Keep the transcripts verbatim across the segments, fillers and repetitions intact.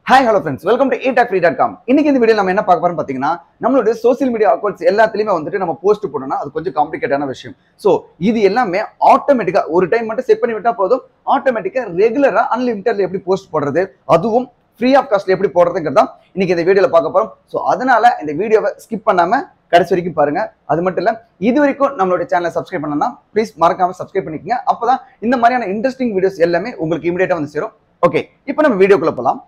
Hi hello friends, welcome to etagfree dot com. இன்னைக்கு இந்த வீடியோல நம்ம என்ன பார்க்க போறோம் பாத்தீங்கன்னா நம்மளோட சோஷியல் மீடியா அக்கவுண்ட்ஸ் எல்லாத்துலயுமே வந்துட்டு நம்ம போஸ்ட் போடணும்னா அது கொஞ்சம் காம்ப்ளிகேட்டான விஷயம். சோ இது எல்லாமே ஆட்டோமேட்டிக்கா ஒரு டைம் மட்டும் செட் பண்ணி விட்டா போதும், ஆட்டோமேட்டிக்கா ரெகுலரா அன்லிமிட்டட்ல எப்படி போஸ்ட் போடுறது, அதுவும் ஃப்ரீ ஆஃப் காஸ்ட்ல எப்படி போடுறதுங்கிறத இன்னைக்கு இந்த வீடியோல பார்க்க போறோம். சோ அதனால இந்த வீடியோவை ஸ்கிப் பண்ணாம கடைசி வரைக்கும் பாருங்க. அது மட்டும் இல்ல, இது வரைக்கும் நம்மளோட சேனலை சப்ஸ்கிரைப் பண்ணனா ப்ளீஸ் மறக்காம சப்ஸ்கிரைப் பண்ணிக்கங்க. அப்பதான் இந்த மாதிரியான இன்ட்ரெஸ்டிங் வீடியோஸ் எல்லாமே உங்களுக்கு இமிடியேட்டா வந்து சேரும். ஓகே, இப்போ நம்ம வீடியோக்குள்ள போலாம்.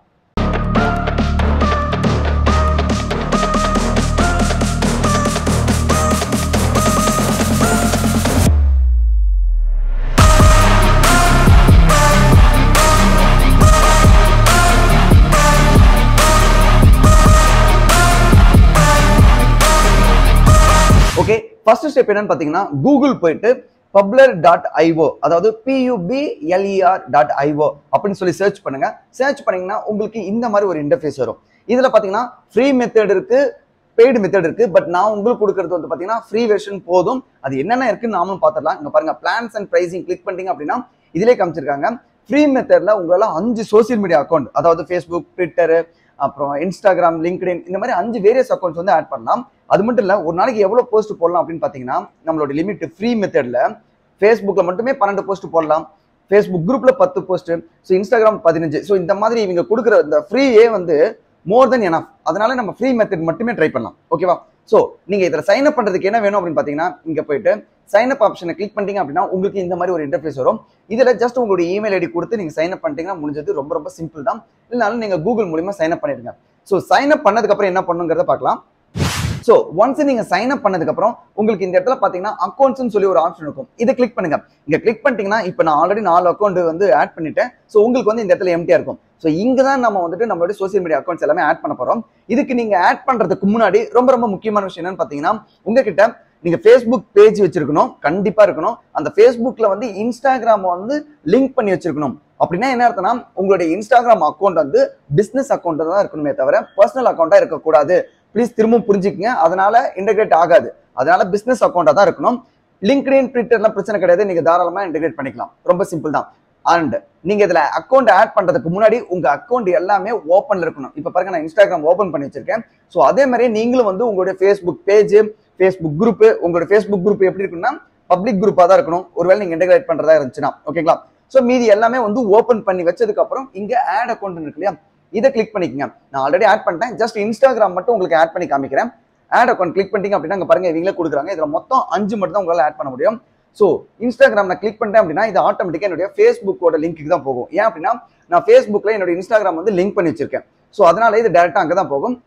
ஓகே, ஃபர்ஸ்ட் ஸ்டெப் என்னன்னு பாத்தீங்கன்னா கூகுள் போயிட்டு பப்ளர் டாட் ஐஓ, அதாவது பியூபிஎல்இஆர் டாட் ஐஓ அப்படின்னு சொல்லி சர்ச் பண்ணுங்க. சர்ச் பண்ணீங்கன்னா உங்களுக்கு இந்த மாதிரி ஒரு இன்டர்ஃபேஸ் வரும். இதுல பாத்தீங்கன்னா ஃப்ரீ மெத்தட் இருக்கு, பெய்டு மெத்தட் இருக்கு. பட் நான் உங்களுக்கு கொடுக்கறது வந்து பாத்தீங்கன்னா ஃப்ரீ வெர்ஷன் போதும். அது என்னென்ன இருக்குன்னு நாமளும் பாத்துடலாம். இங்க பாருங்க, பிளான்ஸ் அண்ட் பிரைசிங் கிளிக் பண்ணிட்டீங்க அப்படின்னா இதுலயே காமிச்சிருக்காங்க. ஃப்ரீ மெத்தட்ல உங்களால அஞ்சு சோசியல் மீடியா அக்கௌண்ட், அதாவது ஃபேஸ்புக், ட்விட்டர், அப்புறம் இன்ஸ்டாகிராம், லிங்க்டின், இந்த மாதிரி அஞ்சு வேரியஸ் அக்கௌண்ட்ஸ் வந்து ஆட் பண்ணலாம். அது மட்டும் இல்ல, ஒரு நாளைக்கு எவ்வளவு போஸ்ட் போடலாம் அப்படின்னு பாத்தீங்கன்னா நம்மளோட லிமிட் ஃப்ரீ மெத்தட்ல ஃபேஸ்புக்ல மட்டுமே பன்னெண்டு போஸ்ட் போடலாம், ஃபேஸ்புக் குரூப்ல பத்து போஸ்ட், ஸோ இன்ஸ்டாகிராம் பதினஞ்சு. ஸோ இந்த மாதிரி இவங்க கொடுக்குற இந்த ஃப்ரீயே வந்து மோர் தென் எனஃப். அதனால நம்ம ஃப்ரீ மெத்தட் மட்டுமே ட்ரை பண்ணலாம். ஓகேவா? ஸோ நீங்க இதில் சைன் அப் பண்றதுக்கு என்ன வேணும் அப்படின்னு பாத்தீங்கன்னா இங்க போயிட்டு சைன் அப் ஆப்ஷனை கிளிக் பண்ணிட்டீங்க அப்படின்னா உங்களுக்கு இந்த மாதிரி ஒரு இன்டர்ஃபேஸ் வரும். இதுல ஜஸ்ட் உங்களுடைய இமெயில் ஐடி கொடுத்து நீங்க சைன் அப் பண்ணிட்டீங்கன்னா முடிஞ்சது. ரொம்ப ரொம்ப சிம்பிள் தான். இல்லைனாலும் நீங்க கூகுள் மூலியமா சைன் அப் பண்ணிடுங்க. ஸோ சைன் அப் பண்ணதுக்கு அப்புறம் என்ன பண்ணுங்கிறத பார்க்கலாம். சோ ஒன்ஸ் நீங்க சைன் அப் பண்ணதுக்கு அப்புறம் உங்களுக்கு இந்த இடத்துல பாத்தீங்கன்னா அக்கௌண்ட்ஸ் சொல்லி ஒரு ஆப்ஷன் இருக்கும். இதை கிளிக் பண்ணுங்க. இங்க கிளிக் பண்ணிட்டீங்கன்னா இப்ப நான் ஆல்ரெடி நாலு அக்கௌண்ட் வந்து ஆட் பண்ணிட்டேன். சோ உங்களுக்கு வந்து இந்த இடத்துல எம்டியா இருக்கும். சோ இங்க தான் நம்ம வந்துட்டு நம்மளோட சோசியல் மீடியா அக்கௌண்ட்ஸ் எல்லாமே ஆட் பண்ண போறோம். இதுக்கு நீங்க ஆட் பண்றதுக்கு முன்னாடி ரொம்ப ரொம்ப முக்கியமான விஷயம் என்னன்னு பாத்தீங்கன்னா உங்ககிட்ட நீங்க ஃபேஸ்புக் பேஜ் வச்சிருக்கணும், கண்டிப்பா இருக்கணும். அந்த ஃபேஸ்புக்ல வந்து இன்ஸ்டாகிராம் வந்து லிங்க் பண்ணி வச்சிருக்கணும். அப்படின்னா என்ன அர்த்தம்னா உங்களுடைய இன்ஸ்டாகிராம் அக்கௌண்ட் வந்து பிசினஸ் அக்கௌண்ட் தான் இருக்கணுமே தவிர பர்சனல் அக்கௌண்டா இருக்கக்கூடாது. ப்ளீஸ் திரும்ப புரிஞ்சுக்கங்க. அதனால இன்டெகிரேட் ஆகாது. அதனால பிசினஸ் அக்கௌண்டா தான் இருக்கணும். லிங்க்டின், ட்விட்டர்லாம் பிரச்சனை கிடையாது. நீங்க தாராளமா இன்டெகிரேட் பண்ணிக்கலாம். ரொம்ப சிம்பிள் தான். அண்ட் நீங்க இதுல அக்கௌண்ட் ஆட் பண்றதுக்கு முன்னாடி உங்க அக்கௌண்ட் எல்லாமே ஓப்பன்ல இருக்கணும். இப்ப பாருங்க, நான் இன்ஸ்டாகிராம் ஓபன் பண்ணி வச்சிருக்கேன். சோ அதே மாதிரி நீங்களும் வந்து உங்களுடைய ஃபேஸ்புக் பேஜ், ஃபேஸ்புக் குரூப், உங்களுடைய ஃபேஸ்புக் குரூப் எப்படி இருக்குன்னா பப்ளிக் குரூப்பா தான் இருக்கணும். ஒருவேளை நீங்க இன்டெகிரேட் பண்றதா இருந்துச்சுன்னா. ஓகேங்களா? சோ மீதி எல்லாமே வந்து ஓபன் பண்ணி வச்சதுக்கு அப்புறம் இங்க ஆட் அக்கௌண்ட் இருக்கு இல்லையா, இதை கிளிக் பண்ணிக்கங்க. நான் ஆல்ரெடி ஆட் பண்ணிட்டேன். ஜஸ்ட் இன்ஸ்டாகிராம் மட்டும் உங்களுக்கு ஆட் பண்ணி காமிக்கிறேன். ஆட் அக்கௌண்ட் கிளிக் பண்ணிட்டீங்க அப்படின்னா இங்க பாருங்க, இவங்களே கொடுக்குறாங்க. இதுல மொத்தம் அஞ்சு மட்டும் தான் உங்களால ஆட் பண்ண முடியும். சோ இன்ஸ்டாகிராம் நான் கிளிக் பண்ணிட்டேன் அப்படின்னா இது ஆட்டோமேட்டிக்கா என்னுடைய ஃபேஸ்புக்கோட லிங்க்கு தான் போகும். ஏன் அப்படின்னா நான் ஃபேஸ்புக்ல என்னோட இன்ஸ்டாகிராம் வந்து லிங்க் பண்ணி வச்சிருக்கேன். சோ அதனால இது டைரக்டா அங்க தான் போகும்.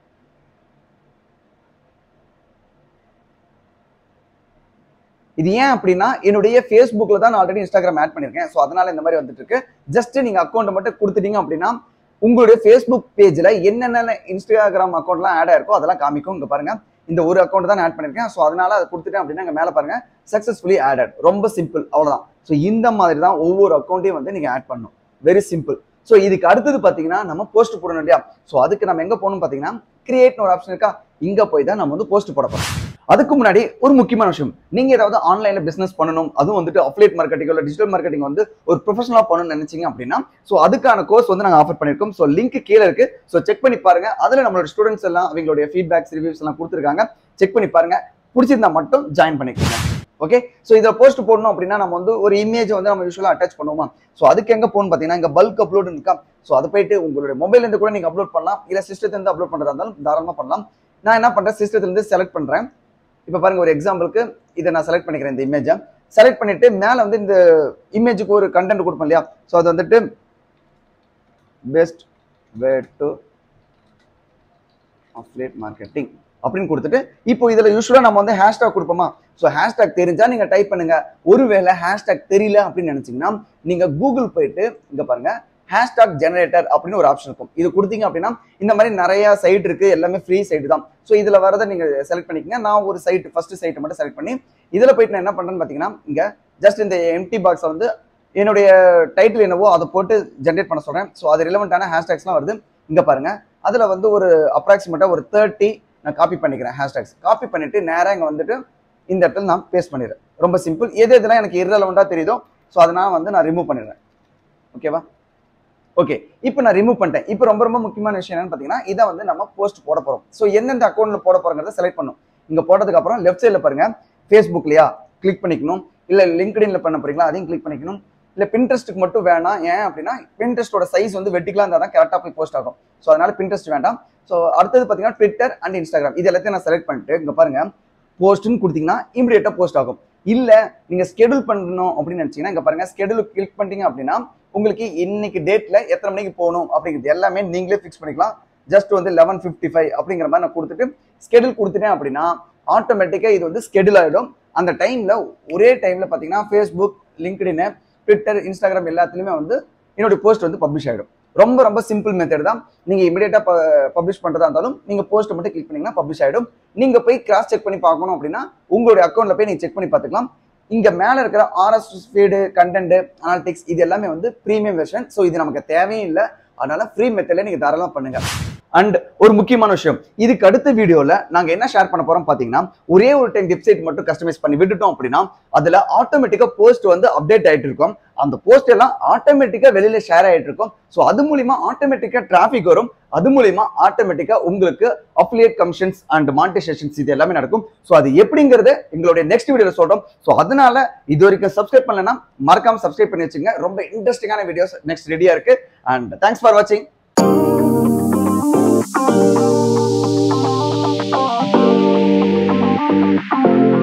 இது ஏன் அப்படின்னா என்னுடைய ஃபேஸ்புக்ல தான் நான் ஆல்ரெடி இன்ஸ்டாகிராம் ஆட் பண்ணிருக்கேன். சோ அதனால இந்த மாதிரி வந்துட்டு இருக்கு. ஜஸ்ட் நீங்க அக்கௌண்ட் மட்டும் கொடுத்துட்டீங்க அப்படின்னா உங்களுடைய ஃபேஸ்புக் பேஜ்ல என்னென்ன இன்ஸ்டாகிராம் அக்கௌண்ட்லாம் ஆட் ஆயிருக்கோ அதெல்லாம் காமிக்கும். இங்க பாருங்க, இந்த ஒரு அக்கௌண்ட் தான் ஆட் பண்ணிருக்கேன். சோ அதனால அதை கொடுத்துட்டேன் அப்படின்னா இங்க மேல பாருங்க சக்சஸ்ஃபுல்லி ஆடட். ரொம்ப சிம்பிள், அவ்வளவுதான். சோ இந்த மாதிரி தான் ஒவ்வொரு அக்கௌண்ட்டையும் வந்து நீங்க ஆட் பண்ணணும். Very simple. சோ இதுக்கு அடுத்தது பாத்தீங்கன்னா நம்ம போஸ்ட் போடணும் இல்லையா? சோ அதுக்கு நம்ம எங்க போகணும் பாத்தீங்கன்னா கிரியேட்னு ஒரு ஆப்ஷன் இருக்கா, இங்க போய் தான் நம்ம வந்து போஸ்ட் போட போறோம். அதுக்கு முன்னாடி ஒரு முக்கியமான விஷயம், நீங்க ஏதாவது ஆன்லைன்ல பிசினஸ் பண்ணணும், அதுவும் வந்துட்டு அஃபிலியேட் மார்க்கெட்டிங் இல்ல டிஜிட்டல் மார்க்கெட்டிங் வந்து ஒரு ப்ரொஃபஷனலா பண்ணணும்னு நினைச்சீங்க அப்படின்னா சோ அதுக்கான கோர்ஸ் வந்து நாங்க ஆஃபர் பண்ணிருக்கோம். சோ லிங்க் கீழே இருக்கு. சோ செக் பண்ணி பாருங்க. அதுல நம்மளோட ஸ்டூடெண்ட்ஸ் எல்லாம் அவங்களுடைய ஃபீட்பேக்ஸ், ரிவ்யூஸ் எல்லாம் கொடுத்துருக்காங்க. செக் பண்ணி பாருங்க. பிடிச்சிருந்தா மட்டும் ஜாயின் பண்ணிக்கோங்க. ஓகே, சோ இதை போஸ்ட் போடணும் அப்படின்னா நம்ம வந்து ஒரு இமேஜ் வந்து நம்ம யூஸ்வலா அட்டாச் பண்ணுவோமா? சோ அதுக்கு எங்க போகணும் பாத்தீங்கன்னா இங்க பல்க் அப்லோட் இருக்கா. சோ அதை போயிட்டு உங்களுடைய மொபைல்ல இருந்து கூட நீங்க அப்லோட் பண்ணலாம், இல்ல சிஸ்டத்துல இருந்து அப்லோட் பண்றதா இருந்தாலும் தாராளமா பண்ணலாம். நான் என்ன பண்றேன், சிஸ்டத்துல இருந்து செலக்ட் பண்றேன். இப்ப பாருங்க, ஒரு எக்ஸாம்பிளுக்கு இதை நான் செலக்ட் பண்ணிக்கிறேன். இந்த இமேஜை செலக்ட் பண்ணிட்டு மேல வந்து இந்த இமேஜுக்கு ஒரு கண்டென்ட் கொடுப்போம் இல்லையா? சோ அது வந்துட்டு best way to affiliate marketing அப்படின்னு கொடுத்துட்டு இப்போ இதுல யூஸ்வலா நம்ம வந்து ஹேஷ்டாக் கொடுப்போமா? சோ ஹேஷ்டாக் தெரிஞ்சா நீங்க டைப் பண்ணுங்க. ஒருவேளை ஹேஷ்டாக் தெரியல அப்படின்னு நினைச்சீங்கன்னா நீங்க கூகுள் போயிட்டு இங்க பாருங்க ஹேஷ்டாக் ஜெனரேட்டர் அப்படின்னு ஒரு ஆப்ஷன் இருக்கும். இது கொடுத்தீங்க அப்படின்னா இந்த மாதிரி நிறைய சைட் இருக்கு, எல்லாமே ஃப்ரீ சைட் தான். சோ இதுல வரதை நீங்க செலக்ட் பண்ணிக்கங்க. நான் ஒரு சைட் ஃபர்ஸ்ட் சைட்டை மட்டும் செலக்ட் பண்ணி இதுல போயிட்டு நான் என்ன பண்றேன்னு பாத்தீங்கன்னா இங்க ஜஸ்ட் இந்த எம்டி பாக்ஸை வந்து என்னுடைய டைட்டில் என்னவோ அதை போட்டு ஜென்ரேட் பண்ண சொல்றேன். சோ அது ரிலவெண்டான ஹேஷ்டாக்ஸ்லாம் வருது. இங்க பாருங்க, அதுல வந்து ஒரு அப்ராக்சிமேட்டா ஒரு தேர்ட்டி நான் காப்பி பண்ணிக்கிறேன் ஹேஷ்டாக்ஸ். காப்பி பண்ணிட்டு நேரா இங்க வந்துட்டு இந்த இடத்துல நான் பேஸ்ட் பண்ணிடுறேன். ரொம்ப சிம்பிள். எது எதெல்லாம் எனக்கு இரலவெண்டா தெரியுதோ சோ அதை நான் வந்து நான் ரிமூவ் பண்ணிடுறேன். ஓகேவா? ஓகே, இப்போ நான் ரிமூவ் பண்ணிட்டேன். இப்போ ரொம்ப ரொம்ப முக்கியமான விஷயம் என்னன்னு பாத்தீங்கன்னா, இதை வந்து நம்ம போஸ்ட் போட போறோம். ஸோ எந்தெந்த அக்கௌண்ட்ல போட போறோங்கிறத செலக்ட் பண்ணும். இங்க போட்டதுக்கு அப்புறம் லெஃப்ட் சைட்ல பாருங்க, ஃபேஸ்புக்லயா கிளிக் பண்ணிக்கணும், இல்ல லிங்க்டின்ல பண்ண போறீங்களா அதையும் கிளிக் பண்ணிக்கணும், இல்ல பின்ட்ரெஸ்ட்டுக்கு மட்டும் வேணாம். ஏன் அப்படின்னா பின்ட்ரெஸ்டோட சைஸ் வந்து வெட்டிக்கலாம் இருந்தால் தான் கரெக்டாக போய் போஸ்ட் ஆகும். ஸோ அதனால பின்ட்ரெஸ்ட் வேண்டாம். ஸோ அடுத்தது பார்த்தீங்கன்னா ட்விட்டர் அண்ட் இன்ஸ்டாகிராம் இது எல்லாத்தையும் நான் செலக்ட் பண்ணிட்டு இங்க பாருங்க போஸ்ட்னு கொடுத்தீங்கன்னா இமிடியேட்டா போஸ்ட் ஆகும். இல்ல நீங்க ஸ்கெடியூல் பண்ணணும் அப்படின்னு நினைச்சீங்கன்னா இங்க பாருங்க ஸ்கெடியூல் கிளிக் பண்ணிட்டீங்க அப்படின்னா உங்களுக்கு இன்னைக்கு டேட்ல எத்தனை மணிக்கு போகணும் அப்படிங்கிறது எல்லாமே நீங்களே ஃபிக்ஸ் பண்ணிக்கலாம். ஜஸ்ட் வந்து லெவன் ஃபிஃப்டி ஃபைவ் அப்படிங்கிற மாதிரி நான் கொடுத்துட்டு ஸ்கெடியூல் கொடுத்துட்டேன் அப்படின்னா ஆட்டோமேட்டிக்கா இது வந்து ஸ்கெடியூல் ஆயிடும். அந்த டைம்ல ஒரே டைம்ல பாத்தீங்கன்னா ஃபேஸ்புக், லிங்க்டின், ட்விட்டர், இன்ஸ்டாகிராம் எல்லாத்துலயுமே வந்து என்னோட போஸ்ட் வந்து பப்ளிஷ் ஆயிடும். ரொம்ப ரொம்ப சிம்பிள் மெத்தட் தான். நீங்க இமிடியேட்டா பப்ளிஷ் பண்றதா இருந்தாலும் நீங்க போஸ்ட் மட்டும் கிளிக் பண்ணீங்கன்னா பப்ளிஷ் ஆயிடும். நீங்க போய் கிராஸ் செக் பண்ணி பார்க்கணும் அப்படின்னா உங்களுடைய அக்கௌண்ட்ல போய் நீங்க செக் பண்ணி பார்த்துக்கலாம். இங்க மேல இருக்கிற ஆர்எஸ்எஸ் ஃபீடு, கண்டென்ட், அனாலிட்டிக்ஸ் இது எல்லாமே வந்து பிரீமியம் வெர்ஷன். ஸோ இது நமக்கு தேவையும் இல்லை. அதனால ஃப்ரீ மெத்தட்ல நீங்க தாராளமா பண்ணுங்க. அண்ட் ஒரு முக்கியமான விஷயம், இதுக்கு அடுத்த வீடியோல நாங்க என்ன ஷேர் பண்ண போறோம் பாத்தீங்கன்னா ஒரே ஒரு டைம் வெப்சைட் மட்டும் கஸ்டமைஸ் பண்ணி விட்டுட்டோம் அப்படின்னா அதுல ஆட்டோமேட்டிக்கா போஸ்ட் வந்து அப்டேட் ஆயிட்டு இருக்கும். அந்த போஸ்ட் எல்லாம் ஆட்டோமேட்டிக்கா வெளியில ஷேர் ஆயிட்டு இருக்கும். ஸோ அது மூலியமா ஆட்டோமேட்டிக்கா டிராபிக் வரும். அது மூலியமா ஆட்டோமேட்டிக்கா உங்களுக்கு அஃபிலியேட் கமிஷன்ஸ் அண்ட் மானிட்டைசேஷன்ஸ் இது எல்லாமே நடக்கும். ஸோ அது எப்படிங்கிறது எங்களுடைய நெக்ஸ்ட் வீடியோல சொல்றோம். ஸோ அதனால இது வரைக்கும் சப்ஸ்கிரைப் பண்ணலன்னா மறக்காம சப்ஸ்கிரைப் பண்ணி வச்சுங்க. ரொம்ப இன்ட்ரெஸ்டிங்கான வீடியோஸ் நெக்ஸ்ட் ரெடியா இருக்கு. அண்ட் தேங்க்ஸ் ஃபார் வாட்சிங். Thank you.